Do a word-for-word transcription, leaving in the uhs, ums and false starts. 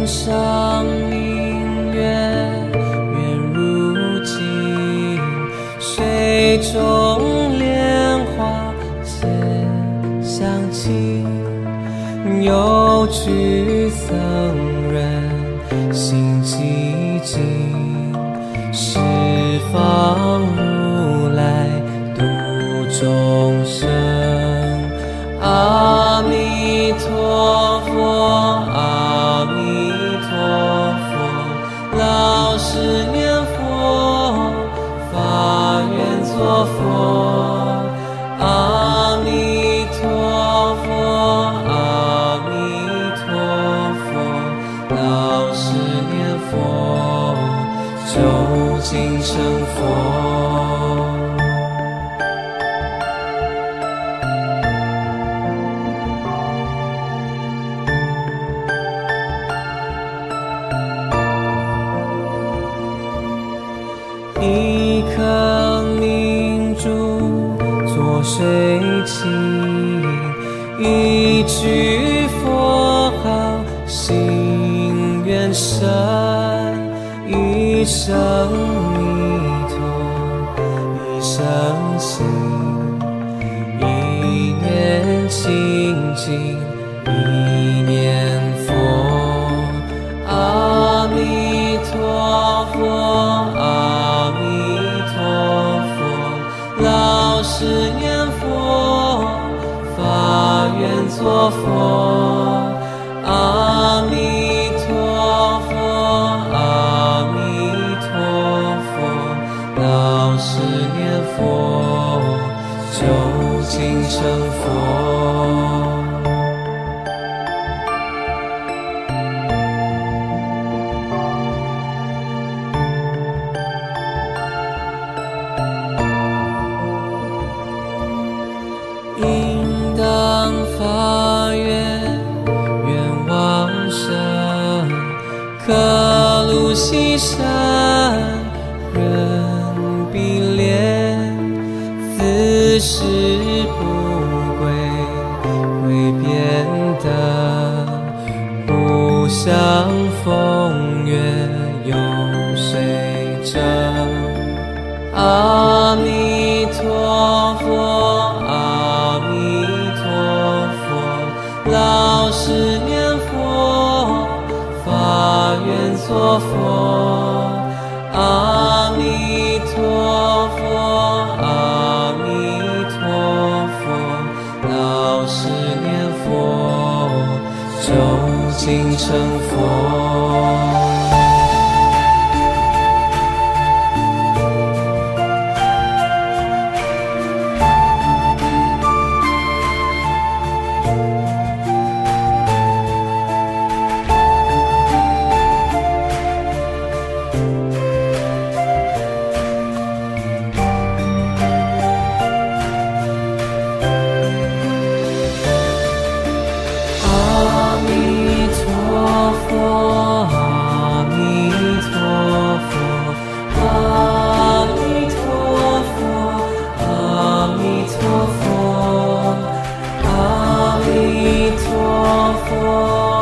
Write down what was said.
上明月圆如镜，水中莲花渐香气。有句僧人心寂静，十方如来度众生。阿弥陀佛，阿弥陀佛，老实念佛，发愿作佛。阿弥陀佛，阿弥陀佛，老实念佛，究竟成佛。一颗明珠作水清，一句佛号心愿深，一声弥陀一声情，一念清净一念佛。阿弥陀佛，阿弥陀佛，老实念佛，发愿作佛。阿弥陀佛，阿弥陀佛，老实念佛，究竟成佛。应当发愿，愿往生，刻录溪山，人比莲，此世不归，归变得不相逢月有水争。阿弥陀佛，阿弥陀佛，老实念佛，发愿作佛。阿弥陀佛，阿弥陀佛，老实念佛，究竟成佛。阿弥陀佛，阿弥陀佛，阿弥陀佛，阿弥陀佛，阿弥陀佛。